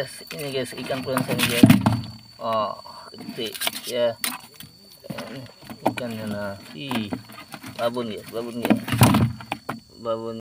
guys, ini guys ikan peransang ini guys. Oh, gede ya. Ikannya nah, babon guys, babon.